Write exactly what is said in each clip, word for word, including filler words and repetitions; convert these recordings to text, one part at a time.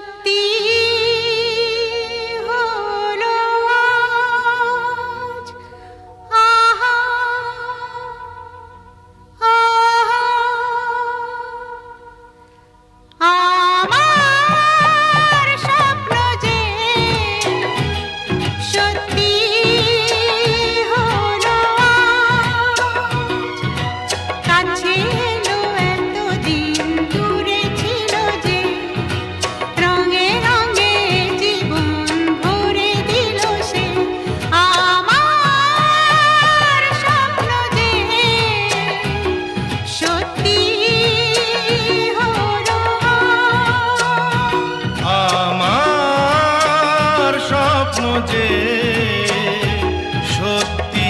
সত্যি হলো আজ। আহা আহা আমার স্বপ্ন যে সত্যি হলো আজ। কাছে এলো এতদিন দূরে ছিল যে, রঙে রঙে জীবন ভরে দিল সে। আমার স্বপ্ন যে সত্যি হলো আজ। আমার স্বপ্ন যে সত্যি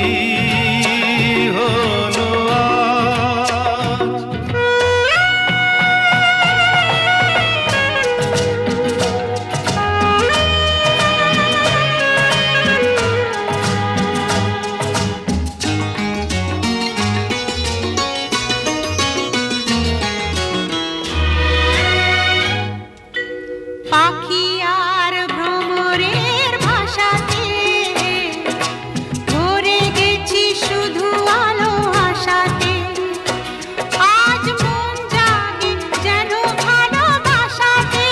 হলো আজ। পাখি আর ভ্রমরের ভাষাতে ভরে গেছি শুধু আলো আশাতে। আজ মন জাগে যেন ভালোবাসাতে।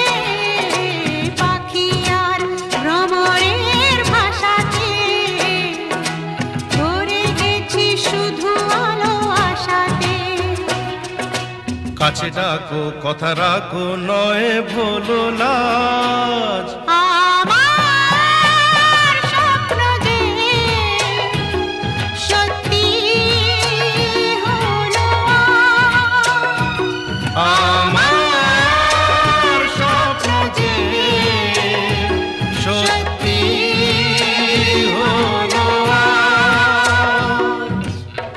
পাখি আর ভ্রমরের ভাষাতে ভরে গেছি শুধু আলো আশাতে। কাছে ডাকো কথা রাখো নয় ভোলো লাজ। আমার স্বপ্ন যে সত্যি হলো আজ। আমার স্বপ্ন যে সত্যি হলো আজ।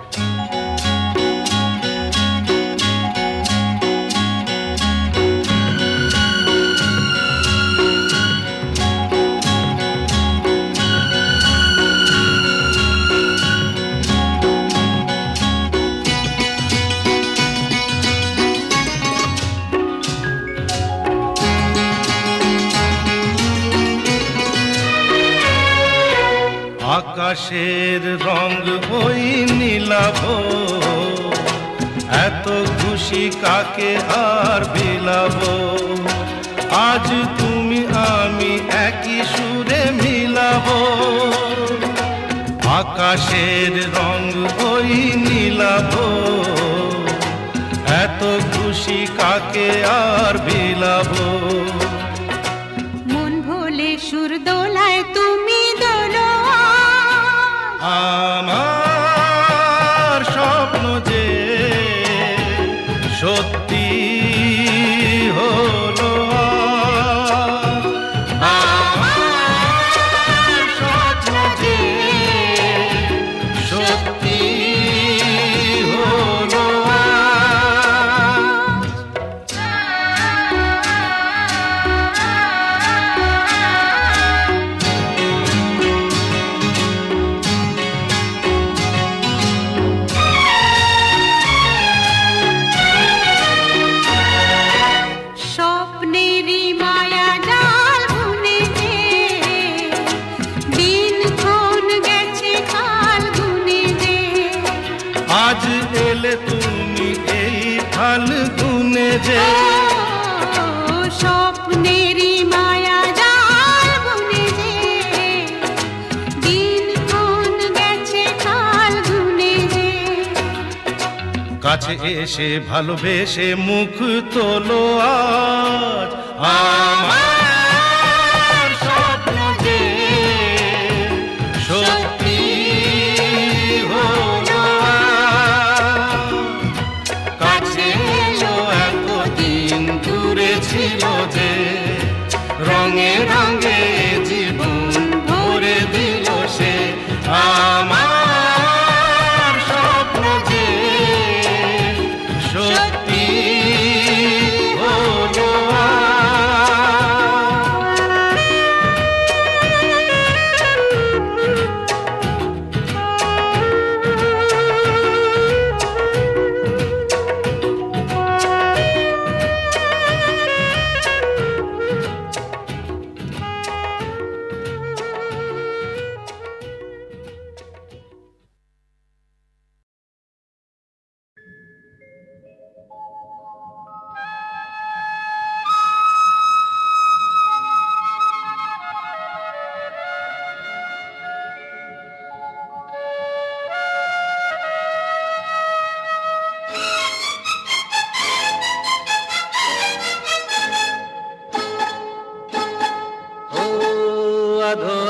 আকাশের রং ওই নীলাভ, এত খুশি কাকে আর বিলাব। আজ তুমি আমি একই সুরে মিলাব। আকাশের রং ওই নীলাভ, এত খুশি কাকে আর বিলাব। মন ভোলে সুর দোলায় তুমি দোলো আজ। আমার স্বপ্ন যে সত্যি হলো আজ। আমার স্বপ্ন যে সত্যি হলো আজ। স্বপ্নেরই মায়া জাল বুনে যে, দিনক্ষণ গেছে কাল গুনে যে। আজ এলে তুমি এই ফাল্গুনে যে। ও স্বপ্নেরই মায়া জাল বুনে যে, দিনক্ষণ গেছে কাল গুনে যে। কাছে এসে ভালোবেসে মুখ তোলো আজ। আমার স্বপ্ন যে সত্যি হলো আজ। কাছে এলো এতদিন দূরে ছিল যে, রঙে রঙে জীবন ভরে দিল সে। আমার স্বপ্ন যে সত্যি হলো আজ।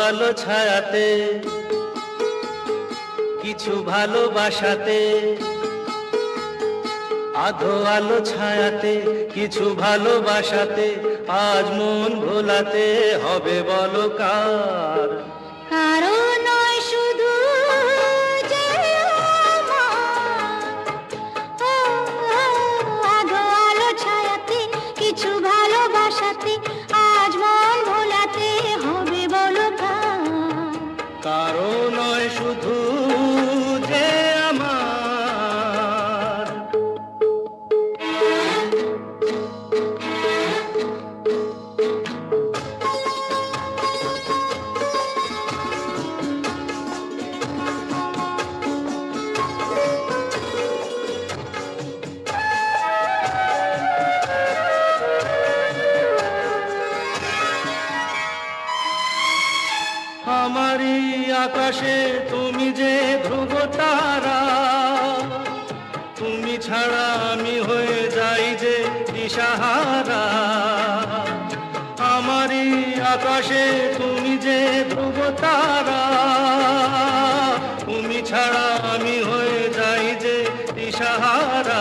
আলো ছায়াতে কিছু ভালোবাসাতে, আধো আলো ছায়াতে কিছু ভালোবাসাতে, আজ মন ভোলাতে হবে বলো কার? কারো নয় শুধু যে আমার, ও, আধো আলো ছায়াতে কিছু ভালোবাসাতে, আজ মন ভোলাতে হবে বলো কার? কারো নয় শুধু যে আমার। আমারই আকাশে তুমি যে ধ্রুব তারা, তুমি ছাড়া আমি হয়ে যাই যে দিশাহারা। আমারই আকাশে তুমি যে ধ্রুব তারা, তুমি ছাড়া আমি হয়ে যাই যে দিশাহারা।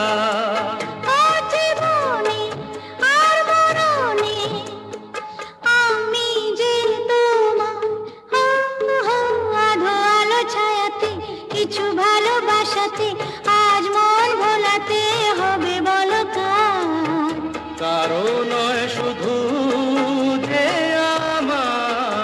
কিছু ভালোবাসাতে আজ মন ভোলাতে হবে বলো কার? কারো নয় শুধু যে আমার।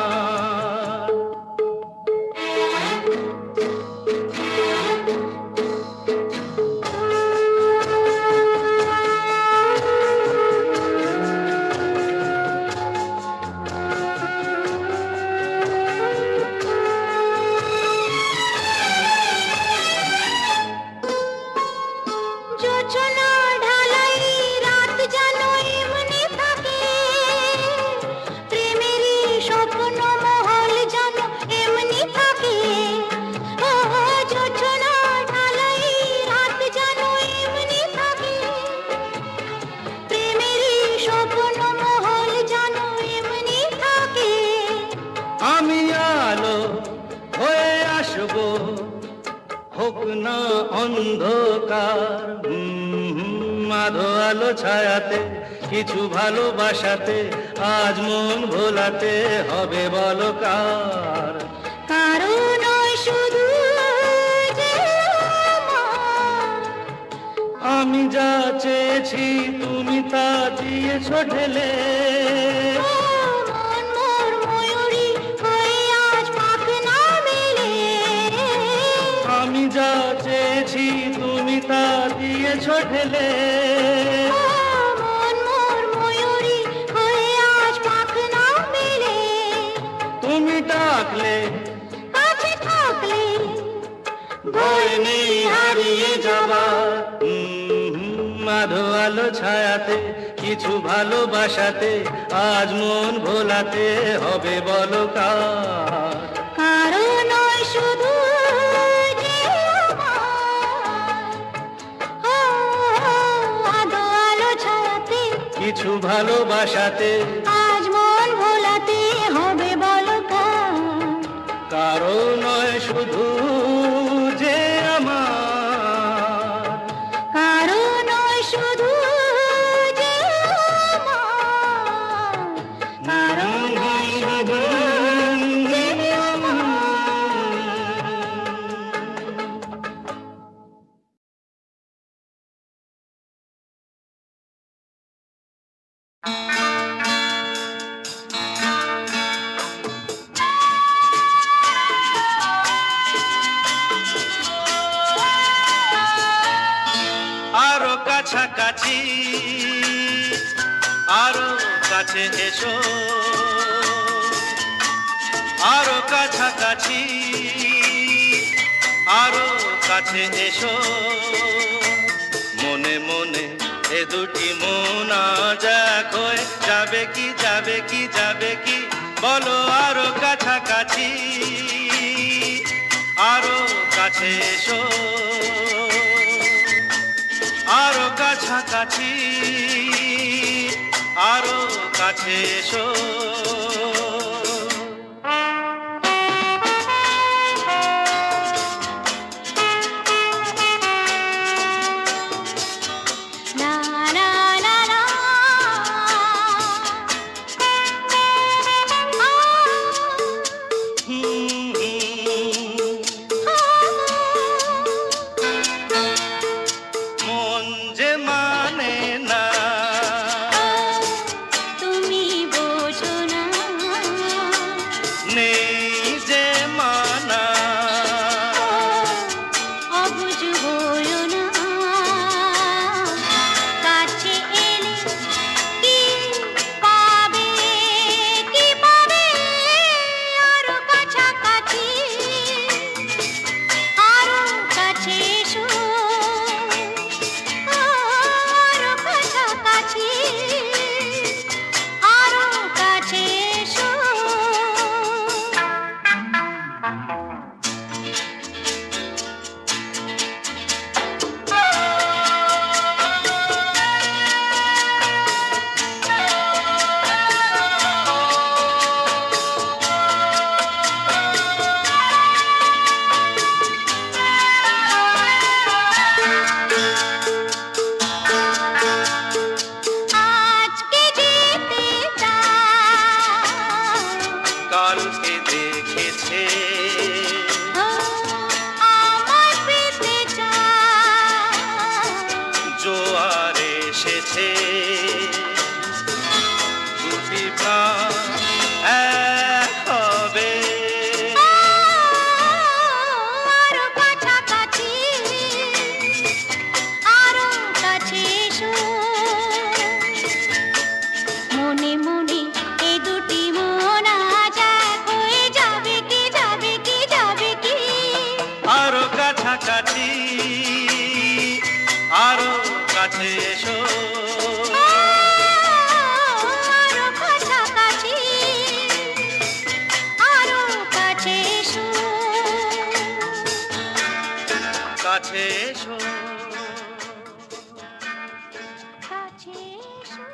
আমি আলো হয়ে আসবো, হোক না অন্ধকার। আধো আলো ছায়াতে কিছু ভালোবাসাতে, আজ মন ভোলাতে হবে বলো কার? কারো নয় শুধু যে আমার। আমি যা চেয়েছি তুমি তা দিয়েছো ঢেলে, আমি যা চেয়েছি তুমি তা দিয়েছো ঢেলে। মন মোর ময়ূরী হয়ে আজ পাখ না মেলে, তুমি ডাকলে কাছে থাকলে ভয় নেই হারিয়ে যাবার। আধো আলো ছায়াতে কিছু ভালোবাসাতে, আজ মন ভোলাতে হবে বলো কার? কারো নয় শুধু কিছু ভালোবাসাতে, আজ মন ভোলাতে হবে বলো কার? কারো নয় শুধু যে আমার। কারো নয় শুধু যে আমার। কারো নয় শুধু যে আমার। আরো কাছাকাছি, আরো কাছে এসো, আরো কাছাকাছি, আরো কাছে এসো। মনে মনে এ দুটি মন আজ এক হয়ে যাবে কি, যাবে কি, যাবে কি বলো? আরো কাছাকাছি, আরো কাছে এসো, আরো কাছাকাছি, আরো কাছে এসো। এসেছে আমার পেতে জোয়ার এসেছে দুটি প্রাণ এক হবে আরো কাছাকাছি আরো কাছে এসো মনে মনে এই দুটি মন আজ এক হয়ে যাবে কি যাবে কি যাবে কি আরো কাছাকাছি আরো কাছে এসো আরো কাছাকাছি আরো কাছে এসো কাছে এসো কাছে এসো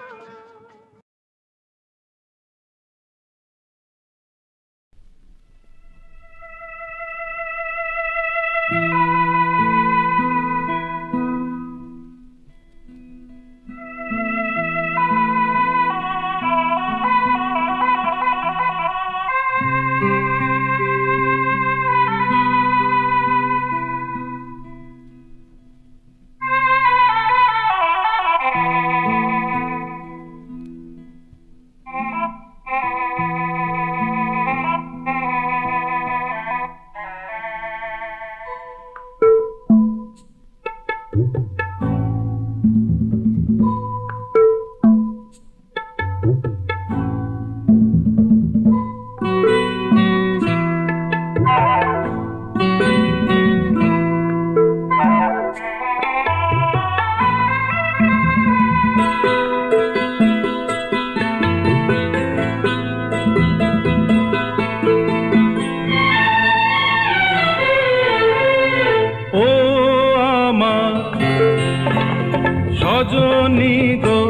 সজনী গো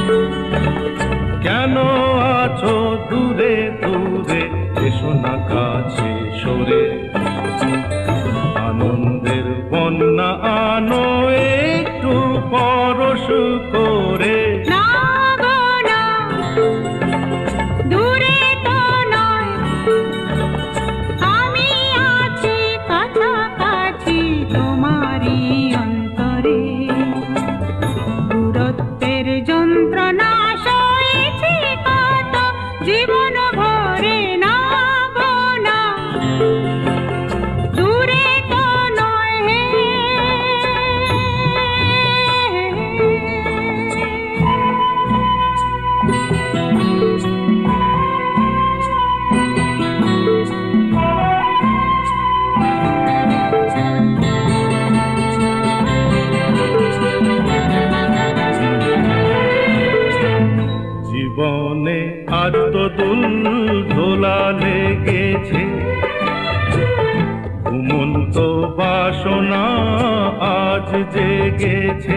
কেন আছো দূরে দূরে এসো না কাছে সরে আনন্দের বন্যা আনো একটু পরশ করে না গো না দূরে তো নয় আমি আছি কাছাকাছি তোমারই অন্তরে দূরত্বের যন্ত্রণা সয়েছি কত জীবন ভরে না গো না দূরে তো নয় হে জীবনে আজ তো দুল দোলা লেগেছে ঘুমন্ত বাসনা আজ জেগেছে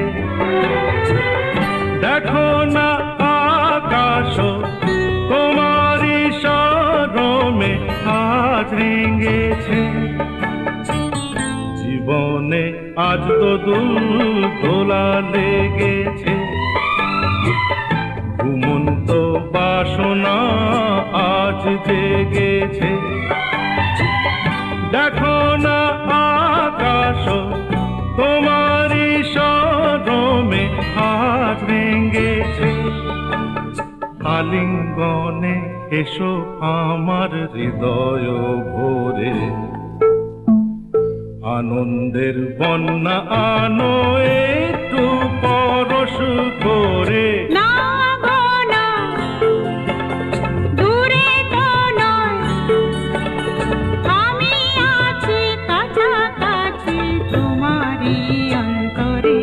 দেখো না আকাশ তোমারই শরমে আজ রেঙেছে জীবনে আজ তো দুল দোলা লেগেছে ঘুমন্ত বাসনা আজ জেগেছে দেখো না আকাশ তোমারই শরমে আজ ভেঙেছে আলিঙ্গনে এসো আমার হৃদয় ভরে আনন্দের বন্যা আনো একটু পরশ করে না গো না দূরে তো নয় আমি আছি কাছাকাছি তোমারই অন্তরে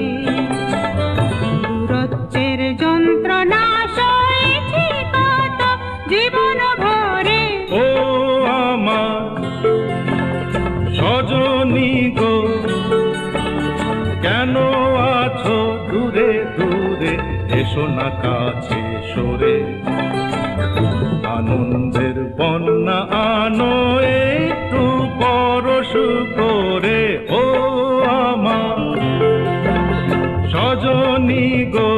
দূরত্বের যন্ত্রণা সয়েছি কত জীবন ভরে ও আমার সজনী গো কেন আছো দূরে দূরে এসো না কাছে সরে আনন্দের বন্যা আনো একটু পরশ করে ও আমার সজনী গো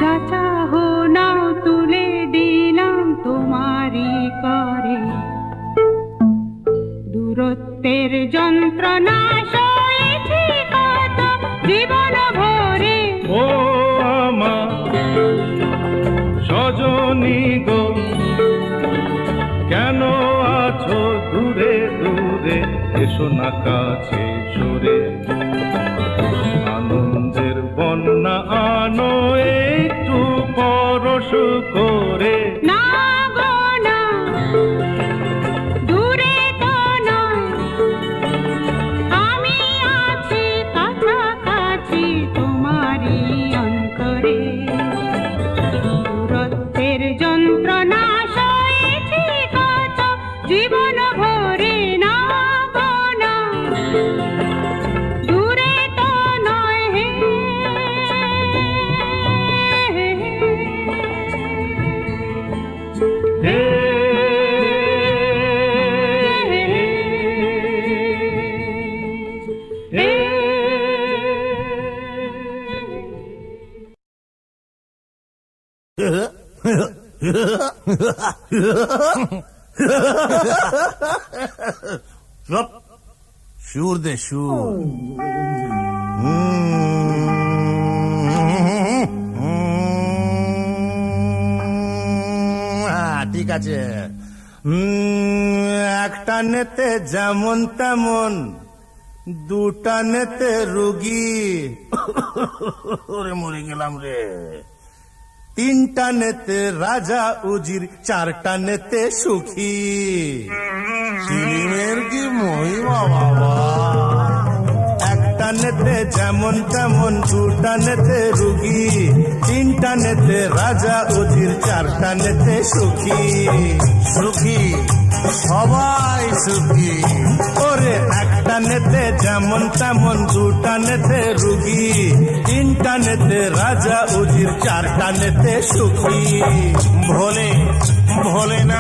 যা চাহো নাও তুলে দিলাম তোমারই করে, দূরত্বের যন্ত্রণা সয়েছি কত জীবন ভরে। ও আমার সজনী গো, কেন আছো দূরে দূরে, এসো না কাছে সরে। আনন্দের বন্যা আনো একটু পরশ করে। না গো না, দূরে তো নয়, আমি আছি কাছাকাছি তোমারই অন্তরে, দূরত্বের যন্ত্রণা সয়েছি কত জীবন ভরে। না গো না, দূরে তো নয়, হে হে হে চুপ, সুর দে সুর। ঠিক আছে। একটা নেতে যেমন তেমন, দুটা নেতে রুগী, ওরে মরে গেলাম রে। তিনটা নেতে রাজা উজির, চারটা নেতে সুখী। ফিল্মের কি মহিমা বাবা! একটা নেতে যেমন তেমন, দুটা নেতে রুগী, তিনটা নেতে রাজা উজির, চারটা নেতে সুখী। সুখী সবাই সুখী। ওরে একটা নেতে যেমন তেমন, দুটা নেতে রুগী, তিনটা নেতে রাজা উজির, চারটা নেতে সুখী। ভোলে ভোলে না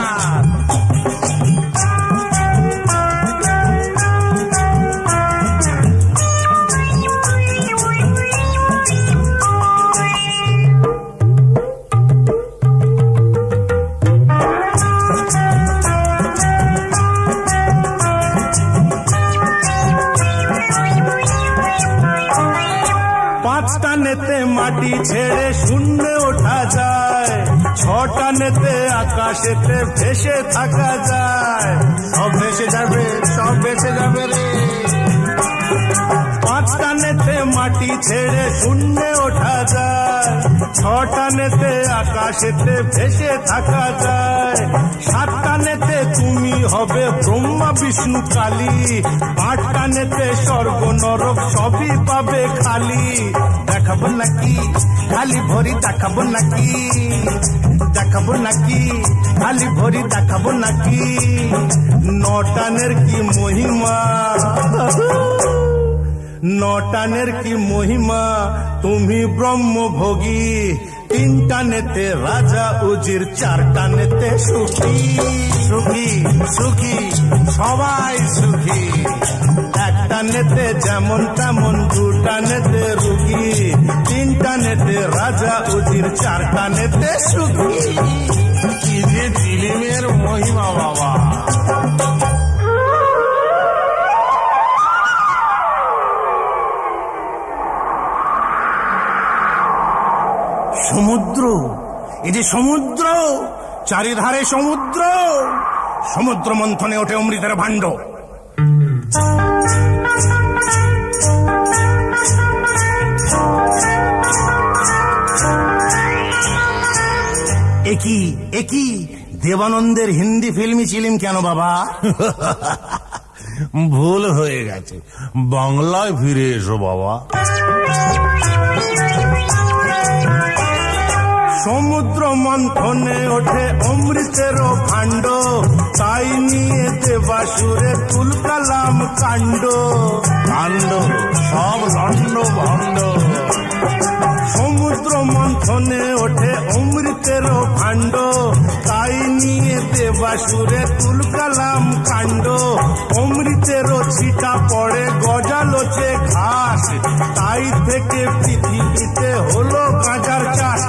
পাঁচটা নেতে মাটি ছেড়ে শূন্যে ওঠা যায়, ছটা নেতে আকাশেতে ভেসে থাকা যায়। সব ভেসে যাবে, সব ভেসে যাবে রে। পাঁচটা নেতে মাটি ছেড়ে শূন্যে ওঠা যায়, ছটা নেতে আকাশেতে ভেসে থাকা যায়। সাতটা নেতে তুমি হবে ব্রহ্মা বিষ্ণু কালী, আটটা নেতে স্বর্গ নরক সবই পাবে খালি। দেখাবো নাকি খালি ভরি, দেখাবো নাকি, দেখাবো নাকি খালি ভরি, দেখাবো নাকি। নটানের কি মহিমা, নটানের কি মহিমা, তুমি ব্রহ্মভোগী। তিনটা নেতে রাজা উজির, চারটা নেতে সুখী। সুখী সুখী সবাই সুখী। একটা নেতে যেমন তেমন, দুটা নেতে রুগী, তিনটা নেতে রাজা উজির, চারটা নেতে সুখী। কি যে ফিল্মের মহিমা বাবা! সমুদ্র, এই যে সমুদ্র, চারিধারে সমুদ্র। সমুদ্র মন্থনে ওঠে অমৃতের ভাণ্ড। একই একই দেবানন্দের হিন্দি ফিল্মি ছিলাম কেন বাবা? ভুল হয়ে গেছে, বাংলায় ফিরে এসো বাবা। সমুদ্র মন্থনে ওঠে অমৃতের ভাণ্ড, তাই নিয়ে দেবাসুরে তুলকালাম কাণ্ড। কাণ্ড সব লন্ড ভণ্ড। সমুদ্র মন্থনে ওঠে অমৃতের ভাণ্ড, তাই নিয়ে দেবাসুরে তুলকালাম কাণ্ড। অমৃতেরও ছিটা পড়ে গজালোচে ঘাস, তাই থেকে পৃথিবীতে হলো গাঁজার চাষ।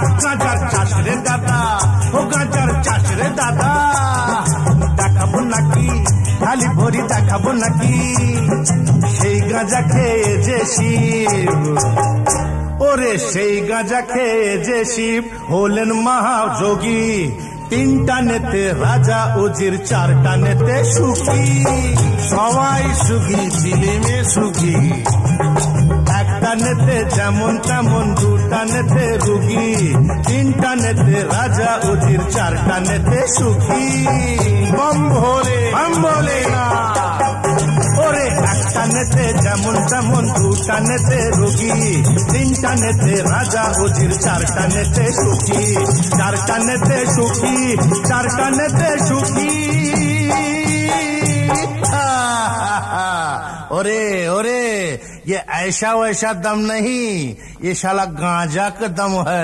দাদা দেখাবো নাকি খালি ভরি দেখাবো নাকি সেই গাঁজা খেয়ে যে শিব ওরে সেই গাঁজা খেয়ে যে শিব হলেন মহাযোগী তিনটা নেতে রাজা উজির চারটা নেতে সুখী সবাই সুখী ফিল্মে সুখী একটা নেতে যেমন তেমন দুটা নেতে রুগী তিনটা নেতে রাজা উজির চারটা নেতে সুখী বম ভোলে বম ভোলে না ওরে একটা নেতে যেমন তেমন দুটা নেতে রুগী তিনটা নেতে রাজা উজির চারটা নেতে সুখী চারটা নেতে সুখী চারটা नेते सुखी ओरे ओरे ये ऐसा वैसा दम नहीं ये शाला गांजा का दम है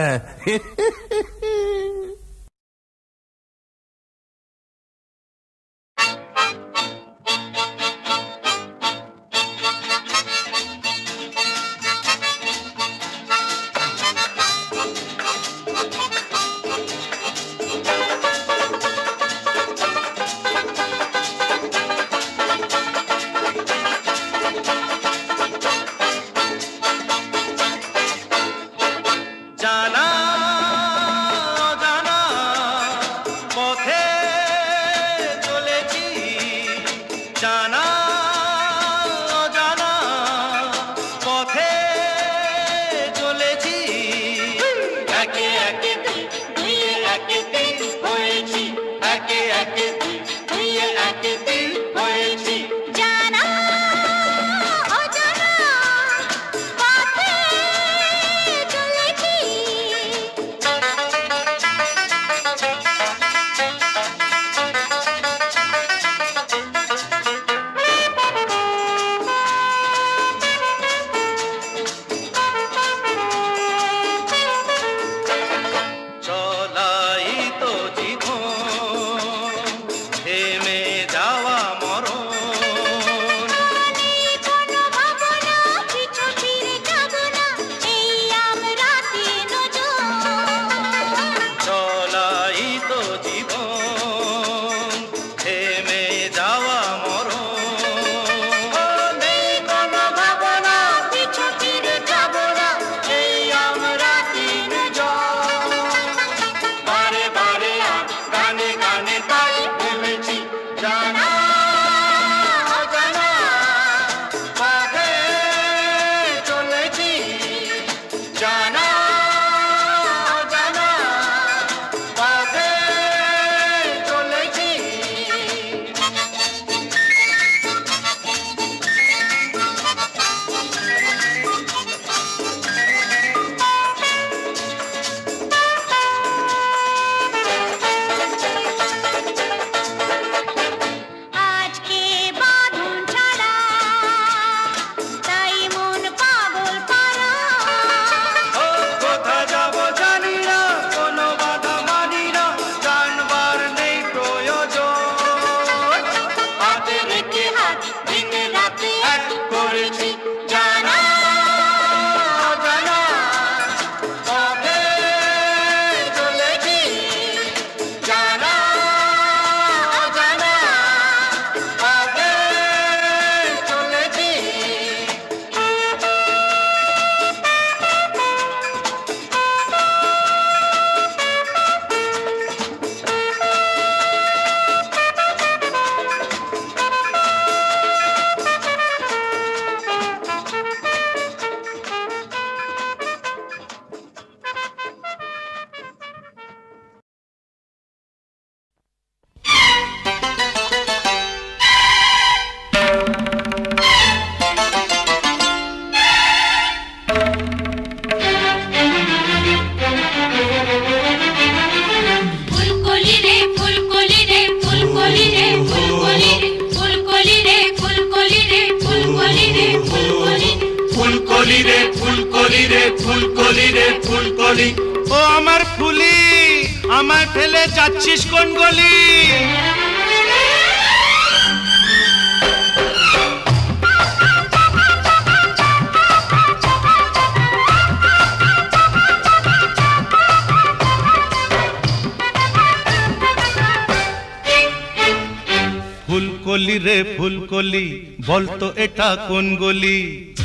ফুলকলি রে ফুলকলি বলতো এটা কোন গলি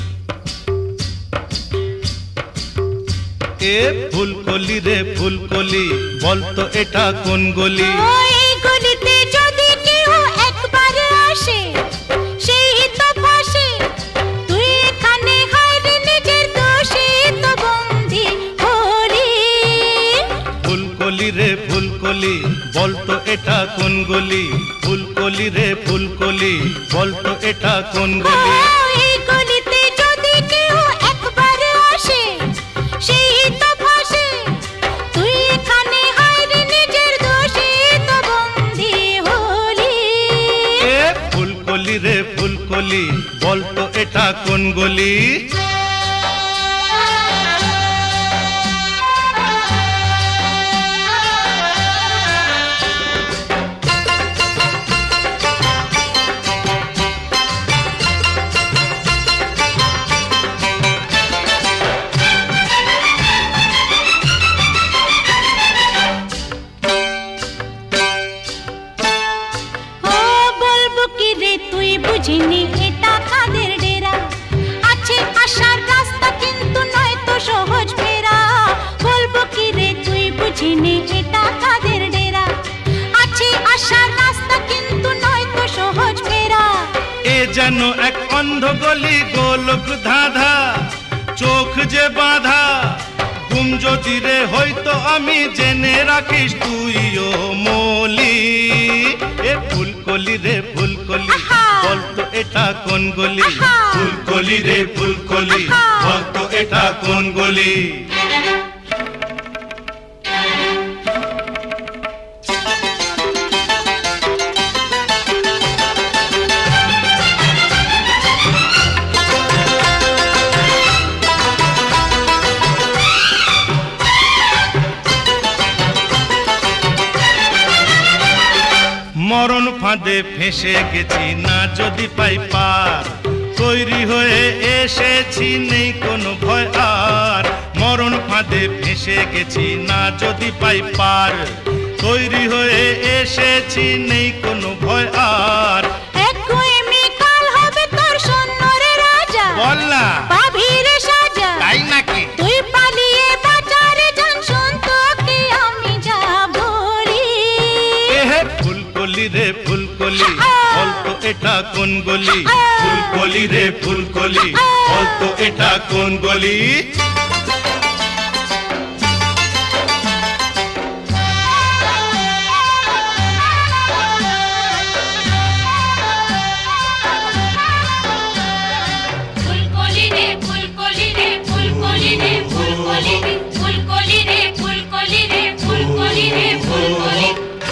এ ফুলকলি রে ফুলকলি বলতো এটা কোন গলি ওই গলিতে যদি কেউ একবার আসে সেই তো ফাঁসে তুই এখানে হায়রে নিজের দোষে তো বন্দি হলি ফুলকলি রে ফুলকলি বলতো এটা কোন গলি ফুলকলি রে ফুলকলি বলতো এটা কোন গলি ওই গলিতে যদি কেউ একবার আসে সেই তো ফাঁসে তুই এখানে হায়রে নিজের দোষে তো বন্দি হলি এ ফুলকলি রে ফুলকলি বলতো এটা কোন গলি ও বলবো কি রে তুই বুঝিনি এটা কাদের ডেরা আছে আসার রাস্তা কিন্তু নয় তো সহজ ফেরা বলবো কি রে তুই বুঝিনি এটা কাদের ডেরা আছে আসার রাস্তা কিন্তু নয় তো সহজ ফেরা এ যেন এক অন্ধ গলি গোলক ধাঁধা চোখ যে বাঁধা ঘুম যদি রে হয়তো আমি জেনে রাখিস তুইও মলি এ ফুলকলি রে ফুলকলি আহা! বলতো এটা কোন গলি আহা! ফুলকলি রে ফুলকলি আহা! বলতো এটা কোন গলি মরণ ফাঁদে ফেসে গেছি না যদি পাই পার তৈরি হয়ে এসেছি নেই কোনো ভয় আর মরণ ফাঁদে ফেসে গেছি না যদি পাই পার তৈরি হয়ে এসেছি নেই কোনো ভয় আর এক গুয়েমি কাল হবে তোর সৈন্যরে রাজা বল না পাভিরে সাজা তাই নাকি তুই পালিয়ে বাজারে যান শুন তোকে আমি যা বলি এহে ফুলকলি রে ফুলকলি বলতো এটা কোন গলি ফুলকলি রে ফুলকলি বলতো এটা কোন গলি ফুলকলি রে ফুলকলি রে ফুলকলি রে ফুলকলি রে ফুলকলি রে ফুলকলি রে ফুলকলি রে ফুলকলি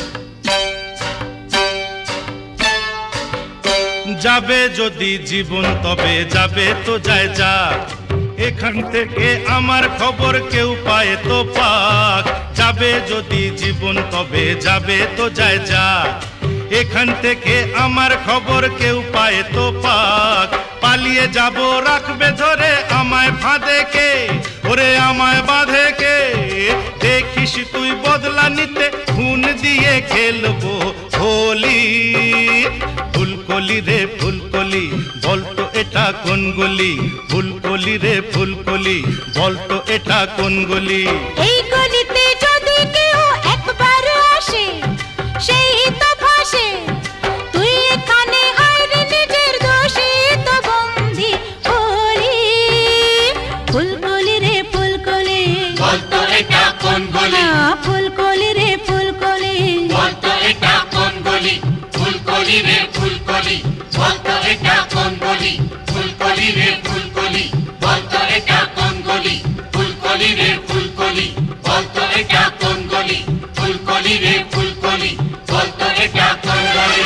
যাবে যদি জীবন তবে যাবে তো যায় যাক এখান থেকে আমার খবর কেউ পায় তো পাক যাবে যদি জীবন তবে যাবে তো যায় যাক এখান থেকে আমার খবর কেউ পায় তো পাক পালিয়ে যাব রাখবে ধরে আমায় ফাঁদে কে ওরে আমায় বাঁধে কে দেখিস তুই বদলা নিতে খুন দিয়ে খেলবো হোলি ফুলকলি রে ফুলকলি বলতো এটা কোন গলি ফুলকলি রে ফুলকলি বলতো এটা কোন গলি এই গলিতে যদি কেউ একবার আসে সেই তো ফাঁসে তুই এখানে হায়রে নিজের দোষে তো বন্দি হলি ফুলকলি রে ফুলকলি বলতো এটা কোন গলি ফুলকলি রে ফুলকলি বলতো এটা কোন গলি ফুলকলি রে ফুলকলি বলতো এটা কোন গলি ফুলকলি রে ফুলকলি বলতো এটা কোন গলি ফুলকলি রে ফুলকলি বলতো এটা কোন গলি ফুলকলি রে ফুলকলি বলতো এটা কোন গলি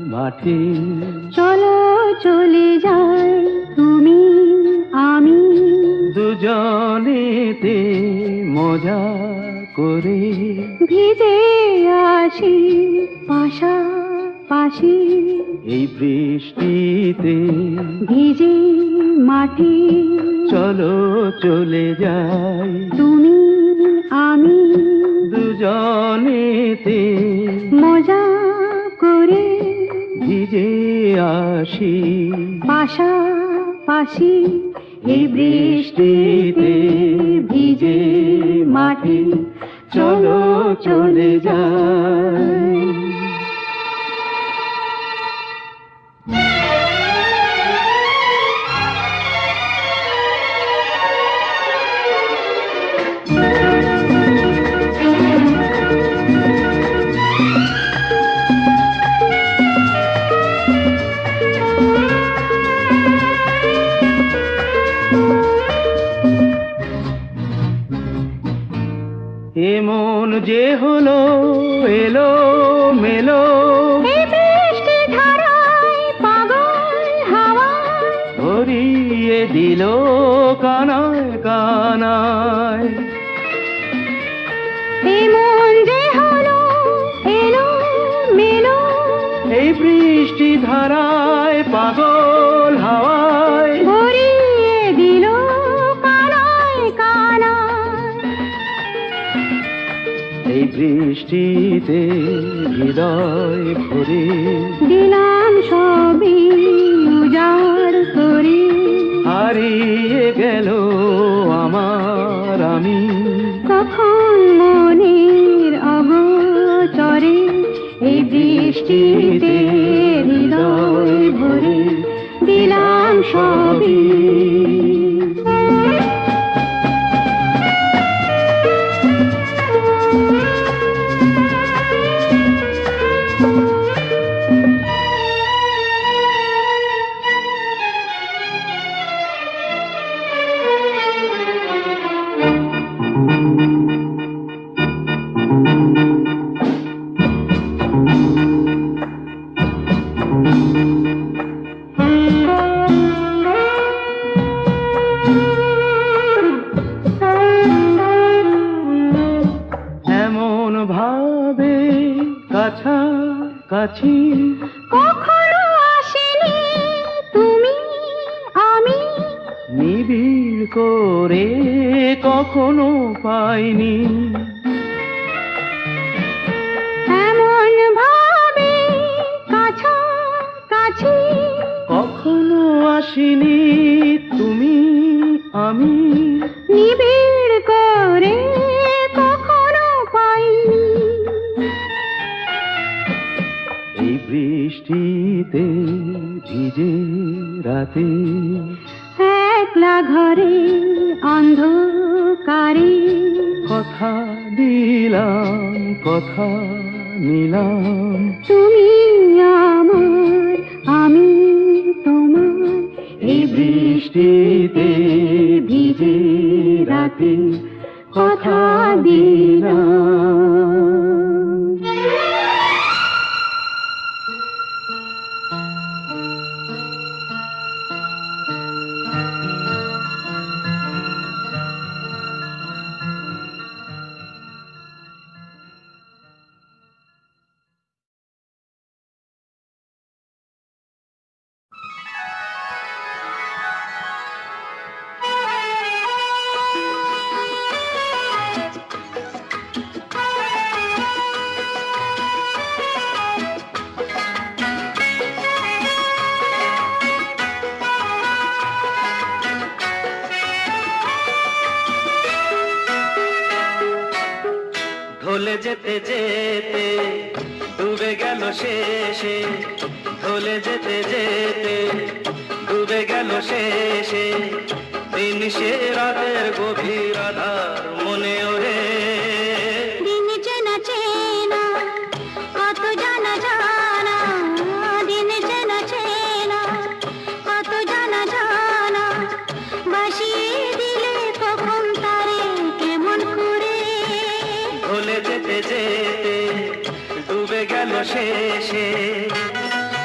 মাঠে চলো চলে যাই তুমি আমি দুজনেতে মজা করে ভিজে আসি পাশাপাশি এই বৃষ্টিতে ভিজে মাঠে চলো চলে যাই তুমি আমি দুজনেতে মজা করে ভিজে আসি পাশাপাশি এই বৃষ্টিতে ভিজে মাঠে চলো চলে যাই এমন যে হলো এলো মেলো বৃষ্টি ধারায় পাগল হাওয়া ধরিয়ে দিল কানায় কানায় এমন যে হলো এলো মেলো এই বৃষ্টি ধারায় পাগল হাওয়ায় ভরিয়ে দিল কানায় কানায় এই বৃষ্টিতে হৃদয় ভরে দিলাম সবই উজাড় করে হারিয়ে গেল আমার আমি কখন মনের অগোচরে এই বৃষ্টিতে হৃদয় ভরে দিলাম সবই এমন ভাবে কাছাকাছি কখনো আসেনি তুমি আমি নিবিড় করে কখনো পাইনি এমন ভাবে কাছাকাছি কখনো আসিনি তুমি আমি নিবিড় করে কখনো পাইনি এই বৃষ্টিতে ভিজে রাতে একলা ঘরে অন্ধকারে কথা দিলাম কথা নিলাম তুমি আমার আমি তোমার এই বৃষ্টিতে ভিজে রাতে কথা দিলাম ঢলে যেতে যেতে ডুবে গেল শেষে ঢলে যেতে যেতে ডুবে গেল শেষে দিন সে রাতের গভীর আধার মনে ওরে দিন চেনা চেনা কত জানা জানা দিন চেনা চেনা কত জানা জানা বাসিয়ে দিলে কখন তারে কেমন করে ঢলে যেতে যেতে ডুবে গেল শেষে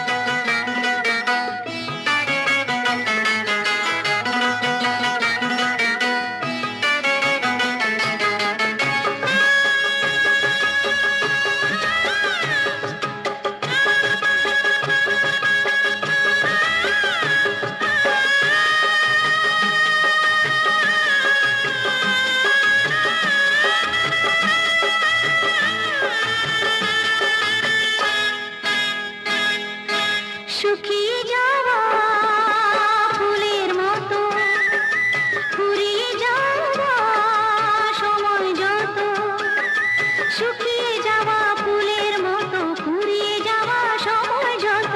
শুকিয়ে যাওয়া ফুলের মতো ফুরিয়ে যাওয়া সময় যত শুকিয়ে যাওয়া ফুলের মতো ফুরিয়ে যাওয়া সময় যত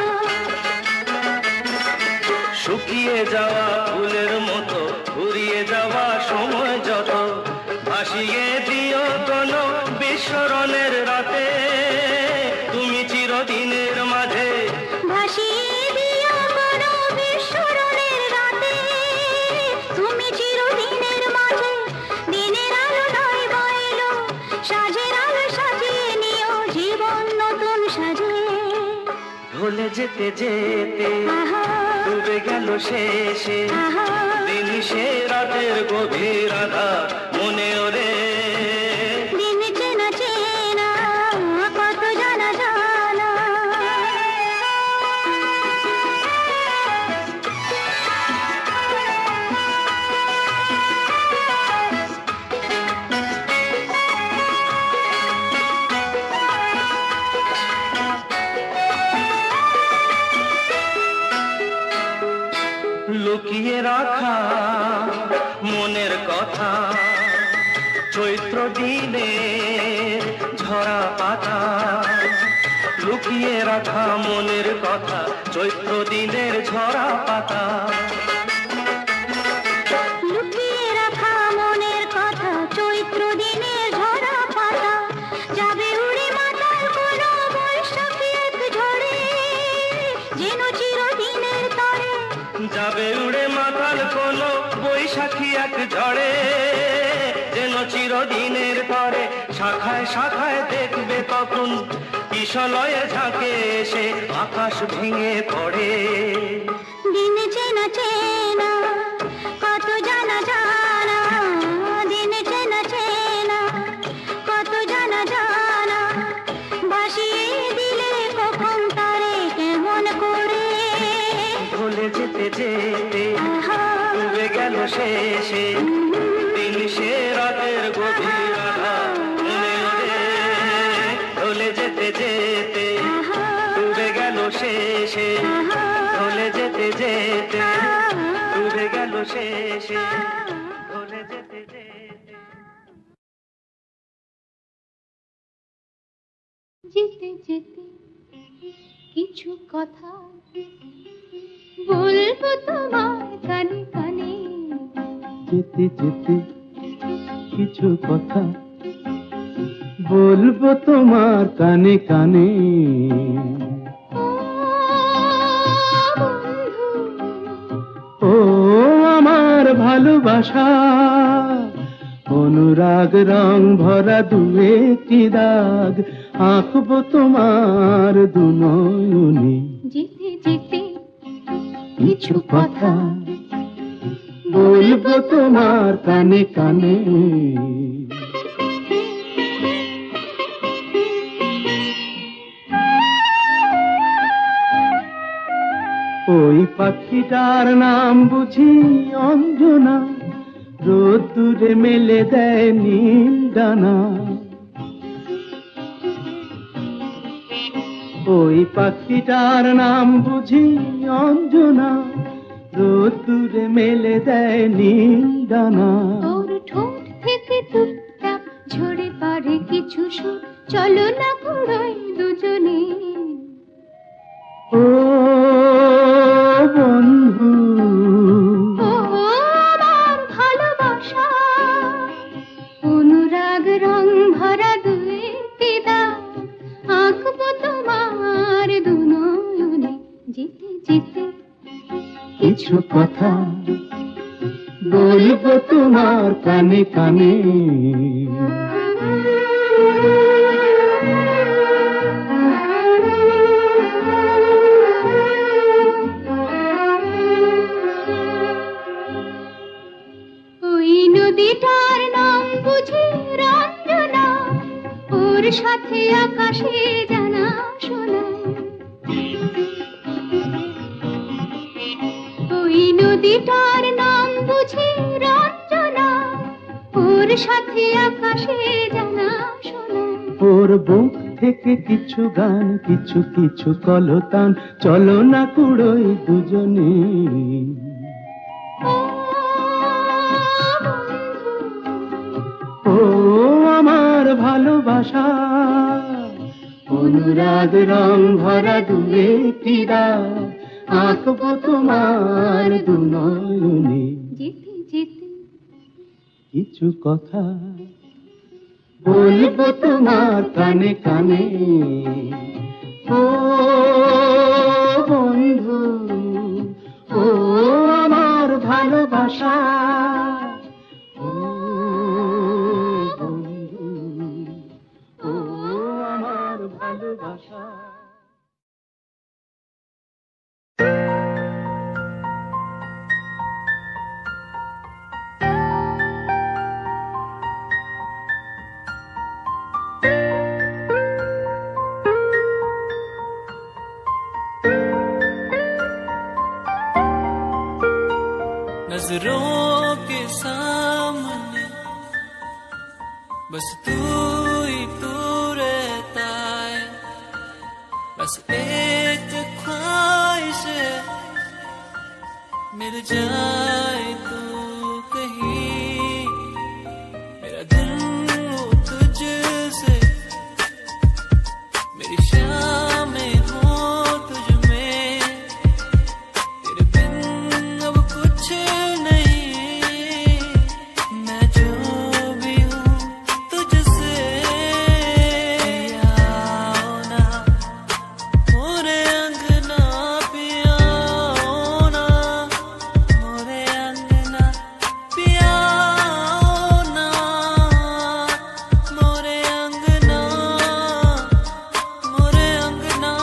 শুকিয়ে যাওয়া ফুলের মতো ফুরিয়ে যাওয়া সময় যত ভাসিয়ে দিও কোনো বিস্মরণের রাতে তুমি চিরদিনের মাঝে ভাসিয়ে দিও কোনো বিস্মরণের রাতে তুমি চিরদিনের মাঝে দিনের আলো নয় বইলো সাজের আলো সাজিয়ে নিও জীবন নতুন সাজে ভুলে যেতে যেতে ডুবে গেল শেষে দিন সে রাতের গভীর আধার মনে ওরে দিন চেনা চেনা কত জানা জানা লুকিয়ে রাখা মনের কথা চৈত্র দিনের ঝরা পাতা লুকিয়ে রাখা মনের কথা চৈত্র দিনের ঝরা পাতা লুকিয়ে রাখা মনের কথা চৈত্র দিনের ঝরা পাতা যাবে উড়ে মাতাল কোনো বৈশাখী এক ঝড়ে যেন চিরদিনের তরে যাবে উড়ে মাতাল কোনো বৈশাখী এক ঝড়ে যেন চিরদিনের তরে শাখায় শাখায় দেখবে তখন কিশলয়ে ঝাঁকে এসে আকাশ ভেঙে পড়ে দিন চেনা চেনা কত জানা জানা দিন চেনা চেনা কত জানা জানা ভাসিয়ে দিলে কখন তারে কেমন করে ভুলে যেতে যেতে ডুবে গেল শেষে দিন সে রাতের গভীর আধার মনে ওরে ভুলে যেতে যেতে ডুবে গেল শেষে ভুলে যেতে যেতে ডুবে গেল শেষে ভুলে যেতে যেতে যেতে যেতে কিছু কথা বলবো তোমার কানে কানে যেতে যেতে কিছু কথা বলবো তোমার কানে কানে ও বন্ধু ও আমার ভালোবাসা অনুরাগ রং ভরা দুয়েটি দাগ আঁকবো তোমার দুনয়নে যেতে যেতে কিছু কথা বলবো তোমার কানে কানে ওই পাখিটার নাম বুঝি অঞ্জনা রোদ্দুরে মেলে দেয় নীল ডানা ওই পাখিটার নাম বুঝি অঞ্জনা রোদ্দুরে মেলে দেয় নীল ডানা ওর ঠোঁট থেকে টুকটাক ঝরে পড়ে কিছু সুর চলো না ঘুরোই দুজনে ও বন্ধু ও আমার ভালোবাসা অনুরাগ রং ভরা দুয়েটি দাগ আঁকবো তোমার দুনয়নে যেতে যেতে কিছু কথা বলবো তোমার কানে কানে ওই নদীটার নাম বুঝি রঞ্জনা ওর সাথে আকাশে জানা শোনা ওই নদীটার নাম বুঝি রঞ্জনা ওর সাথে আকাশে জানা শোনা ওর বুক থেকে কিছু গান, কিছু কিছু কলতান, চলো না কুড়োই দুজনে। ও আমার ভালোবাসা, অনুরাগ রং ভরা দুয়ে তীরা, আঁকবো তোমার দুনয়নে। যেতে যেতে কিছু কথা বলবো তোমার কানে কানে। ও বন্ধু, ও আমার ভালোবাসা, ও বন্ধু, ও আমার ভালোবাসা। नजरों के सामने बस तू ही तू रहता है, बस एक ख्वाहिश है मिल जाए तू कहीं, मेरा दिन हो तुझसे, मेरी शामें हो तुझ में, तेरे बिन अब कुछ नहीं, मैं जो भी हूँ तुझसे। आओ ना मोरे अंगना, पिया ना मोरे अंगना, पिया ना मोरे अंगना, मोरे अंगना।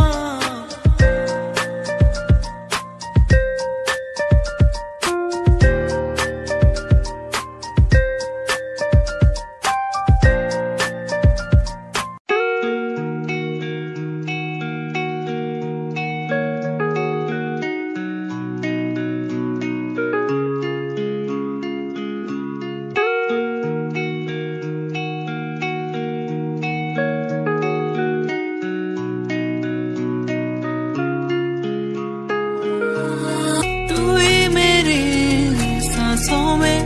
तू ही मेरी सांसों में,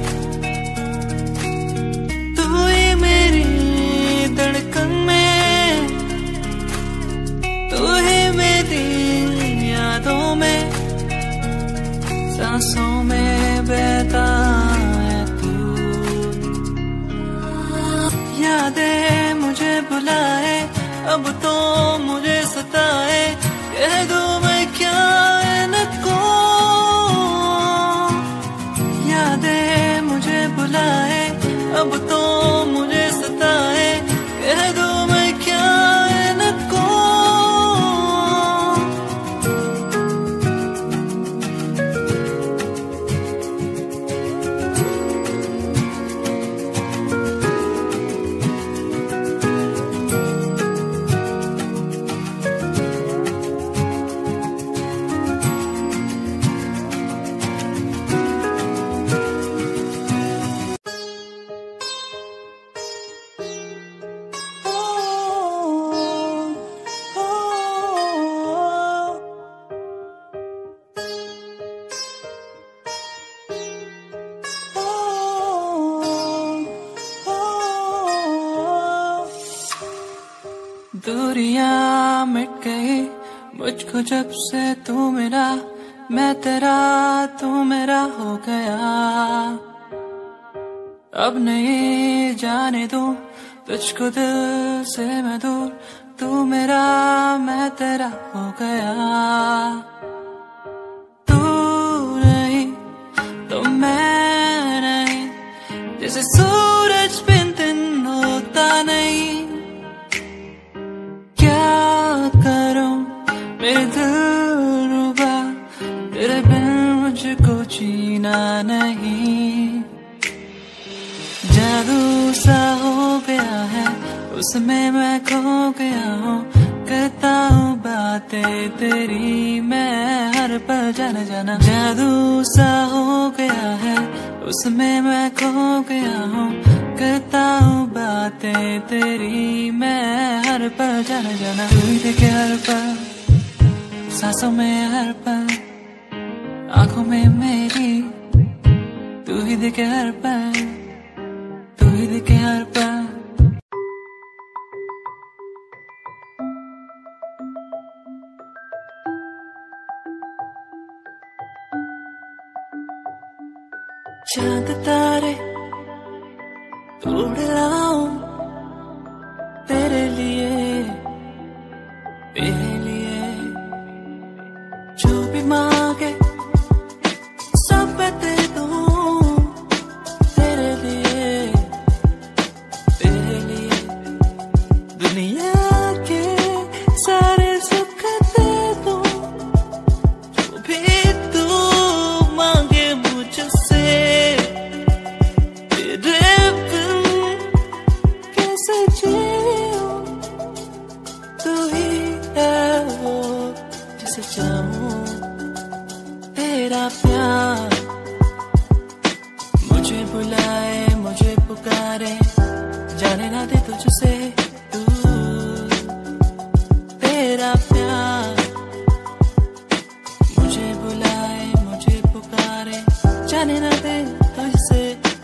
तू ही मेरी धड़कन में, तू ही मेरी यादों में, सांसों में बहता है तू। यादें मुझे बुलाए, अब तो मुझे सताए, कह दूं मैं क्या इनको। यादें मुझे बुलाए, अब तो मुझे सताए, कह दूं मैं क्या इनको। दूरियां मिट गई मुझको जब से तू मेरा, मैं तेरा तू मेरा हो गया। अब नहीं जाने दूं तुझको दिल से मैं दूर, तू मेरा मैं तेरा हो गया। तू नहीं तो मैं नहीं, जैसे सूरज बिन दिन होता नहीं। क्या करूं मेरे दिल रुबा, तेरे बिन मुझको जीना नहीं। जादू सा हो गया है उसमें मैं खो गया हूँ, करता हूँ बातें तेरी मैं हर पल जाना जाना। जादू सा हो गया है उसमें मैं खो गया हूँ, करता हूँ बातें तेरी मैं हर पल, जाना जाना तू ही देखे हर पल, सांसों में हर पल, आंखों में मेरी तू ही देखे हर पल, तू ही देखे हर पल। चांद तारे तोड़ लाऊं तेरे लिए, तेरे लिए जो भी मांगे सब दे दूं तेरे लिए, तेरे लिए दुनिया के सारे सुख दे दूं जो भी तू मांगे मुझसे। तेरा प्यार मुझे बुलाए, मुझे पुकारे, जाने ना दे तुझसे दूर। तेरा प्यार मुझे बुलाए, मुझे पुकारे, जाने ना दे तुझसे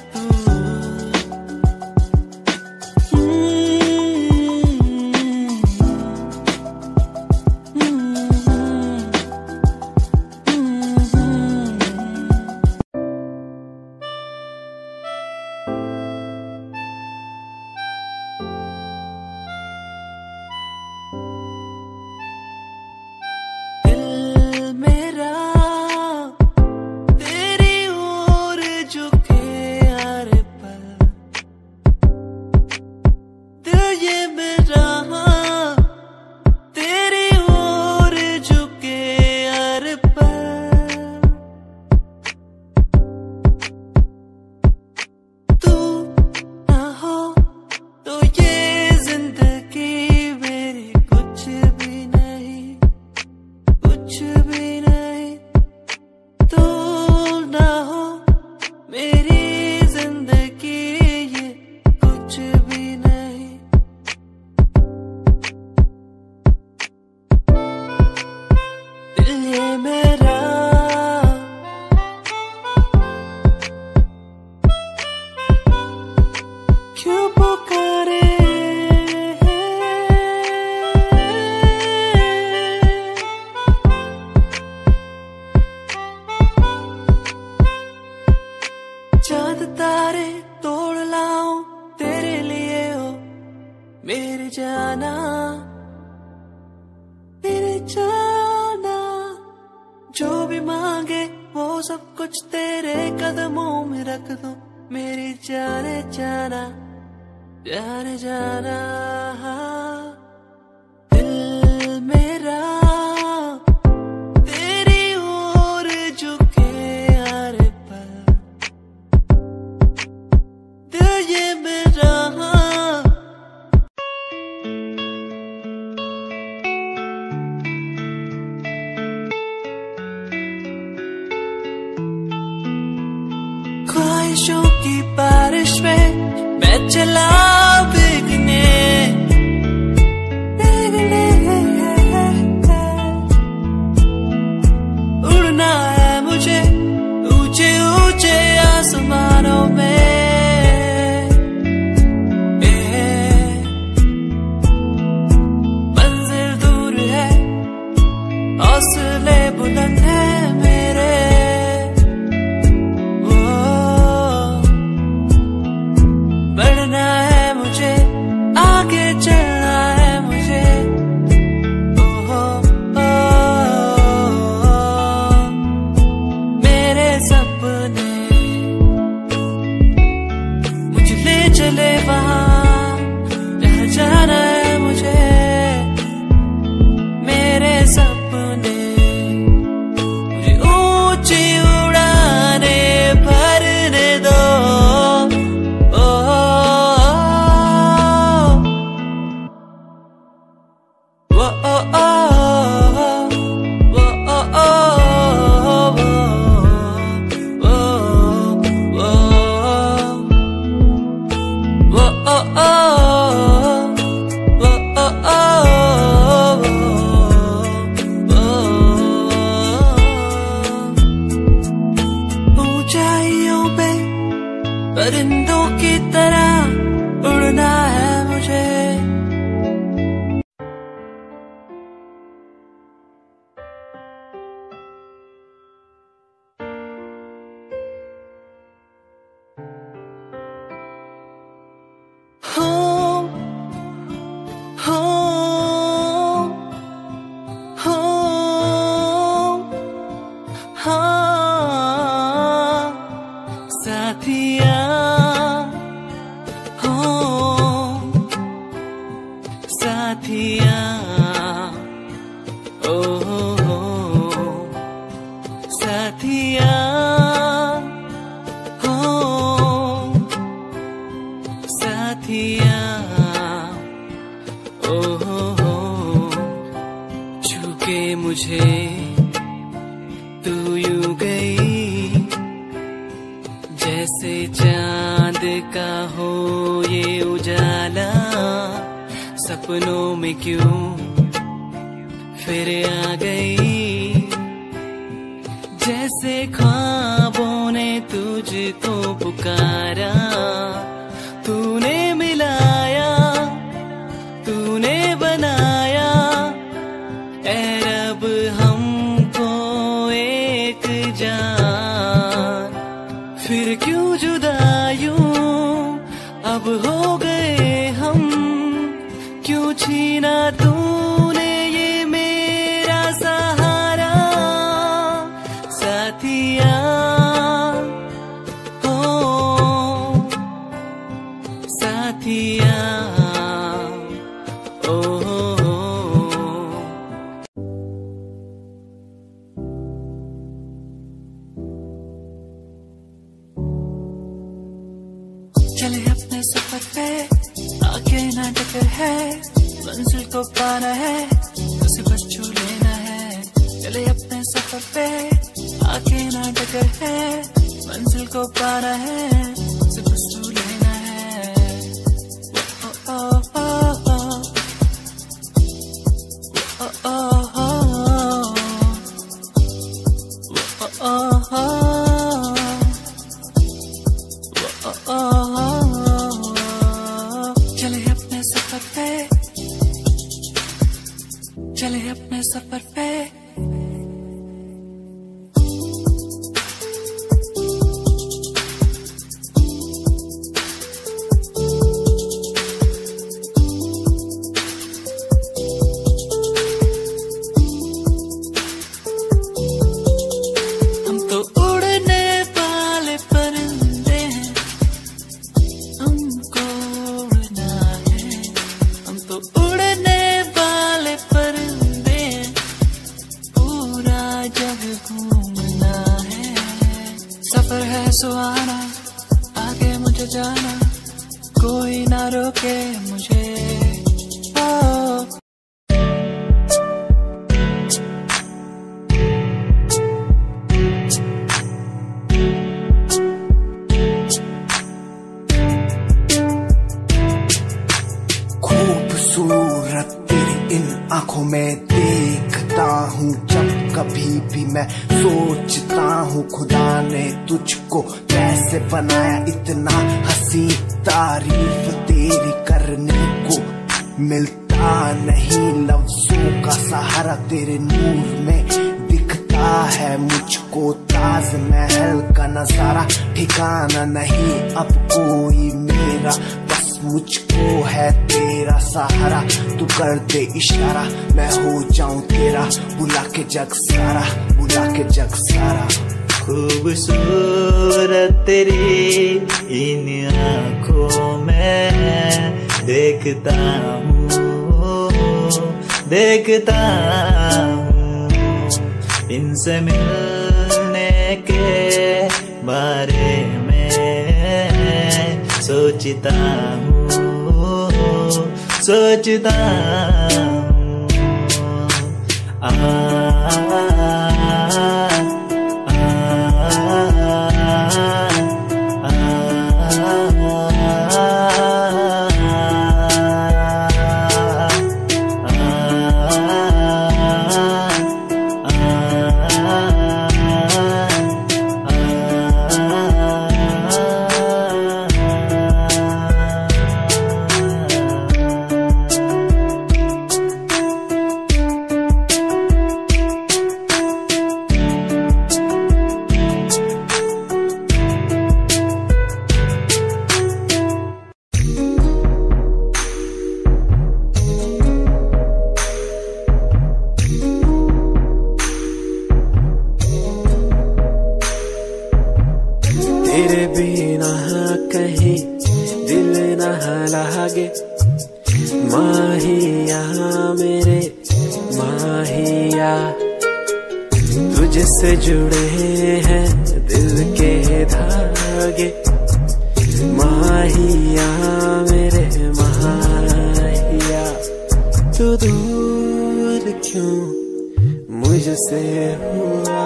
चांद तारे तोड़ लाऊं तेरे लिए हो मेरी जाना, मेरी जाना जो भी मांगे वो सब कुछ तेरे कदमों में रख दूं मेरी जाने जाना, जाने जाना। दिल मेरा तेरी ओर झुके हर पल, दिल ये मेरा ख्वाहिशों की बारिश में मैं चला भीगने, भीगने उड़ना है मुझे ऊंचे ऊंचे आसमानों में। मंजिल दूर है हौसले बुलंद है मेरे, बढ़ना है मुझे आगे चलना है मुझे। ओ, ओ, ओ, ओ, मेरे सपने मुझे ले चले वहाँ जहाँ जाना है मुझे। मेरे सपने हाँ साथिया हो साथिया ओ हो हो साथिया हो साथिया ओ हो हो छूके मुझे तू यूं गई जैसे चांद का हो ये उजाला सपनों में क्यों फिर आ गई जैसे ख्वाबों ने तुझको पुकारा तूने मिलाया तूने बनाया ऐ रब हमको एक जान फिर क्यों जुदा यूं अब हो गए हम क्यों छीना तूने ये मेरा सहारा साथिया हो साथिया ओ हो हो चले अपने सफर पे आगे नाटक है मंजिल को पाना है उसे बस छू लेना है चले अपने सफर पे आगे नाटक है मंजिल को पाना है उसे बस छू लेना है ओ ओ ओ ओ ओ ओ ओ चले अपने सफर पे चले अपने सफर पे हम तो उड़ने वाले परिंदे हैं हमको उड़ना है हम तो उड़ने वाले परिंदे हैं पूरा जग घूमना है सफर है सुहाना आगे मुझे जाना कोई ना रोके मुझे ओ खूबसूरत तेरी इन आंखों में देखता हूँ जब कभी भी मैं सोचता हूँ खुदा ने तुझको कैसे बनाया इतना हंसी तारीफ तेरी करने को मिलता नहीं लफ्जों का सहारा तेरे नूर में दिखता है मुझको ताज महल का नजारा ठिकाना नहीं अब कोई मेरा बस मुझको है तेरा सहारा तू कर दे इशारा मैं हो जाऊं तेरा बुला के जग सारा बुला के जग सारा खूबसूरत तेरी इन आँखों में देखता हूँ देखता हूँ इनसे मिलने के बारे में सोचता हूँ सोचता हूँ आ तेरे बिना कहीं दिल न लागे, माहिया मेरे माहिया, तुझसे जुड़े हैं दिल के धागे, माहिया मेरे माहिया। तू दूर क्यों मुझसे हुआ,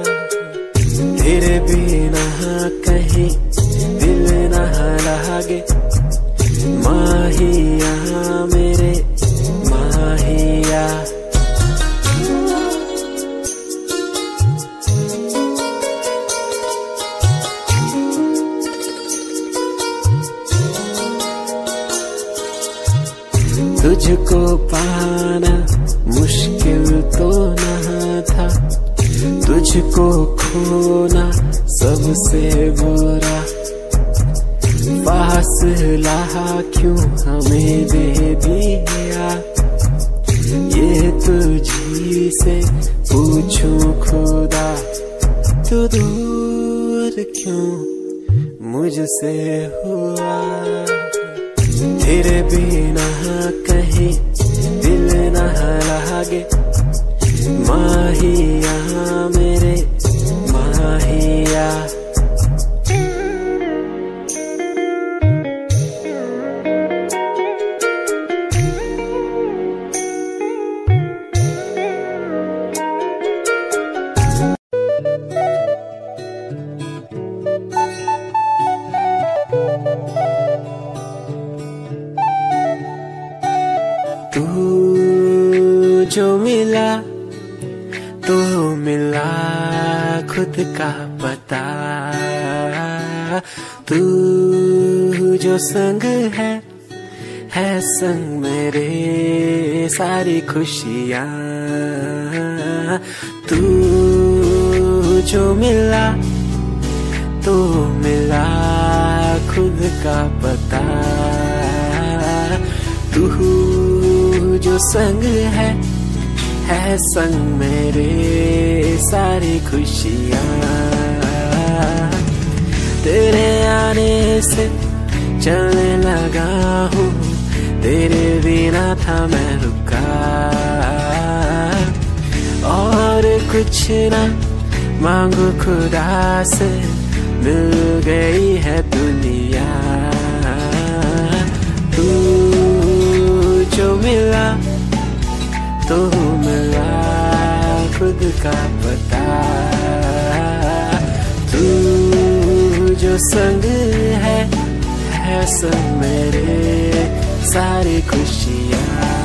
तेरे बिना कहीं दिल न लागे, माहिया मेरे माहिया। तुझको पाना मुश्किल तो न था, तुझको खोना सबसे बुरा, फासला क्यों हमें दे दिया, ये तुझी से पूछूं खुदा। तू दूर क्यों मुझसे हुआ, तेरे बिना कहीं दिल न लागे, माहिया मेरे माहिया। जो मिला तो मिला खुद का पता, तू जो संग है है संग मेरे सारी खुशियाँ, तू जो मिला तो मिला खुद का पता, तू जो संग है है संग मेरे सारी खुशियाँ। तेरे आने से चलने लगा हूँ, तेरे बिना था मैं रुका, और कुछ ना मांगू खुदा से, मिल गई है दुनिया। तू जो मिला तो मिला खुद का पता, तू जो संग है है संग मेरे सारी खुशियाँ।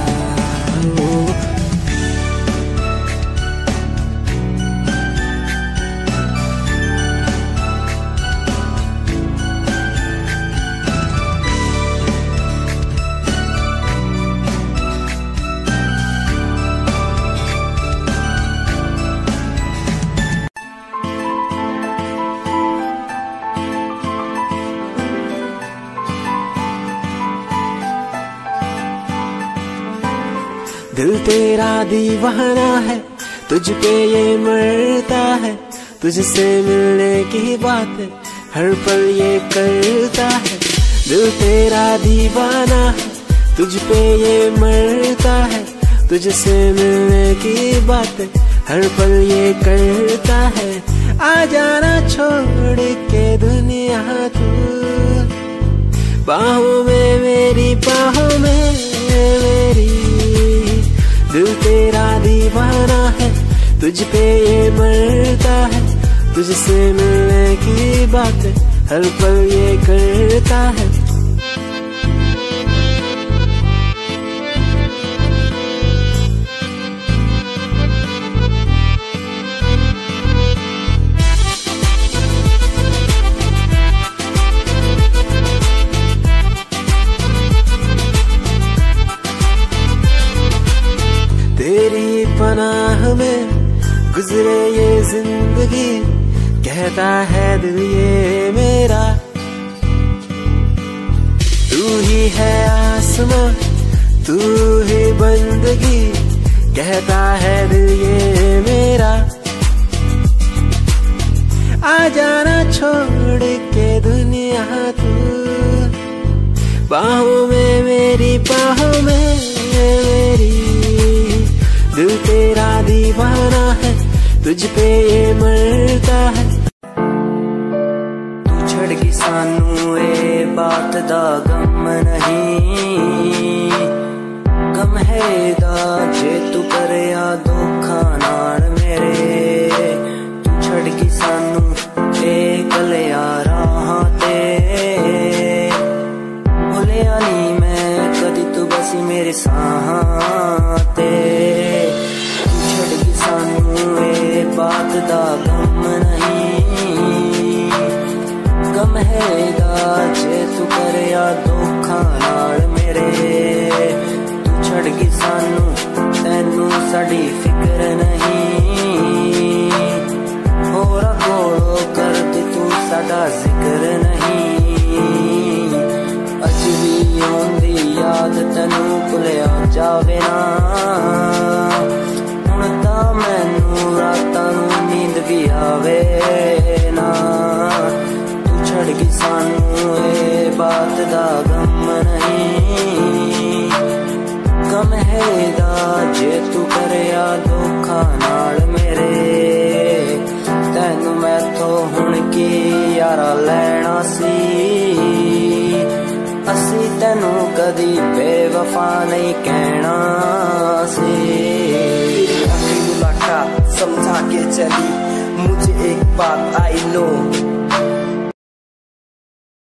दिल तेरा दीवाना है, तुझ पे ये मरता है, तुझसे मिलने की बात हर पल ये करता है। दिल तेरा दीवाना है, तुझ पे ये मरता है, तुझसे मिलने की बात हर पल ये करता है। आ जाना छोड़ के दुनिया तू, बाहों में मेरी बाहों में मेरी, दिल तेरा दीवाना है, तुझ पे ये मरता है, तुझसे मिलने की बात हर पल ये करता है। तेरी पनाह में गुजरे ये जिंदगी, कहता है दिल ये मेरा, तू ही है आसमां तू ही बंदगी, कहता है दिल ये मेरा। आ जाना छोड़ छोड़ के दुनिया तू, बाहों में मेरी बाहों में मेरी, दिल तेरा दीवाना है, तुझ पे ये मरता है। तू छड़ गई सानू ए बात दा गम नहीं, गम है दा जे तू करे या धोखा नाल मेरे। तू छड़ गई सानू ए कलिया राहां ते, भुलिया नी मैं कदी तू बसी मेरे साहां ते। तू छड़ गई सानू ए बात दा गम नहीं, गम है दा जे तू करे या धोखा नाल मेरे। तू छड़ गई सानू तैनू साडी फिक्र नहीं, होरा कोलो कर दी तू साडा जिक्र नहीं। अज भी आउंदी याद तैनू भुलिया जावे ना, हुण तां मैनू रातां नू नींद भी आवे ना। तू छड़ गई सानू ए बात दा गम नहीं, गम है दा जे तू करिया धोखा नाल मेरे। तैनू मैथों हुण की यारा लैना सी, असी तैनू कदी बेवफा नहीं कहना सी। आखिरी मुलाकात समझा के चली मुझे एक बात आई नो,